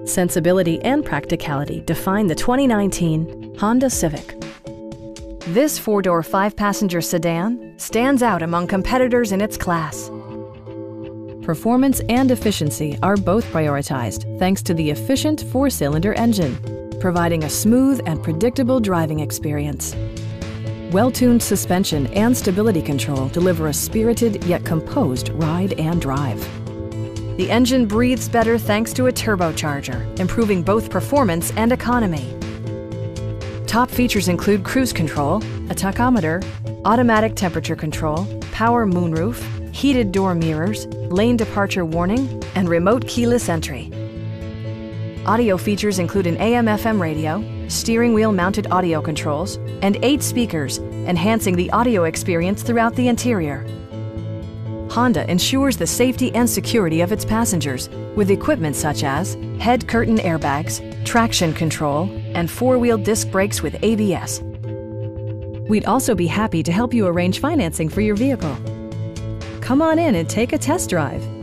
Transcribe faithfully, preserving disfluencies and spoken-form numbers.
Sensibility and practicality define the twenty nineteen Honda Civic. This four-door, five-passenger sedan stands out among competitors in its class. Performance and efficiency are both prioritized thanks to the efficient four-cylinder engine, providing a smooth and predictable driving experience. Well-tuned suspension and stability control deliver a spirited yet composed ride and drive. The engine breathes better thanks to a turbocharger, improving both performance and economy. Top features include cruise control, a tachometer, automatic temperature control, power moonroof, heated door mirrors, lane departure warning, and remote keyless entry. Audio features include an A M F M radio, steering wheel mounted audio controls, and eight speakers, enhancing the audio experience throughout the interior. Honda ensures the safety and security of its passengers with equipment such as head curtain airbags, traction control, and four-wheel disc brakes with A B S. We'd also be happy to help you arrange financing for your vehicle. Come on in and take a test drive.